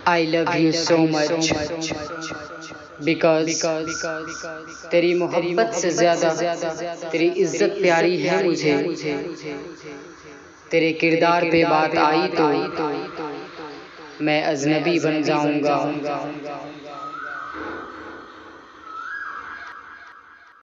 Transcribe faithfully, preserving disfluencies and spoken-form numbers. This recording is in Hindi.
I love you so much because तेरी मोहब्बत से ज़्यादा तेरी इज्जत प्यारी है मुझे। तेरे किरदार पे बात आई तो मैं अजनबी बन जाऊंगा।